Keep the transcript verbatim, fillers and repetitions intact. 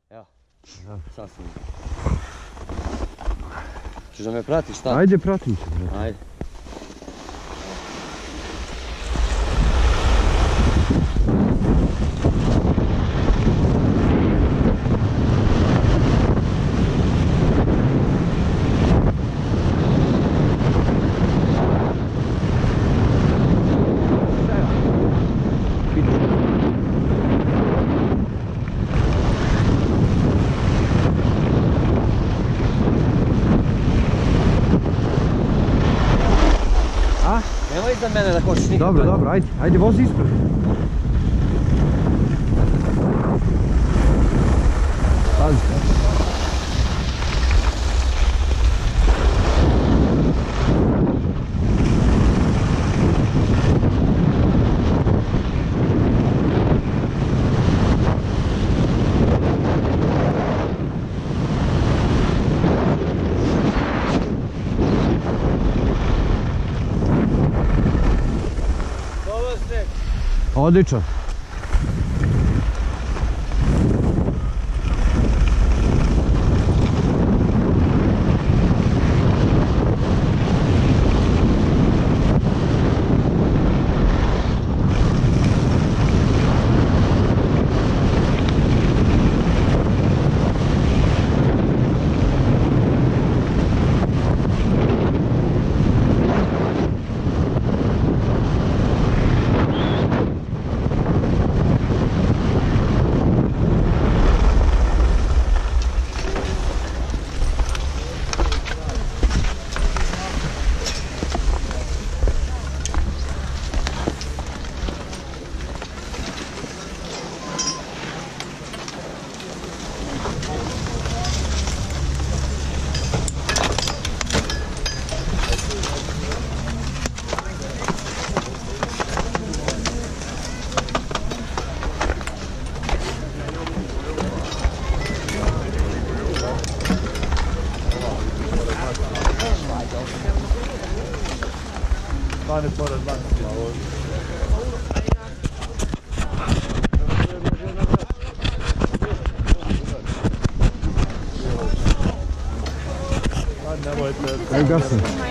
Evo, sasvim. Češ da me pratiš, šta? Ajde, pratim se. Ajde. Nemoj iza mene da hoćeš nikad. Dobro, dobro, ajde, ajde, vozi ispred. Pazi. Odlično. Stane pored banke. Nemojte. Aj, gasno.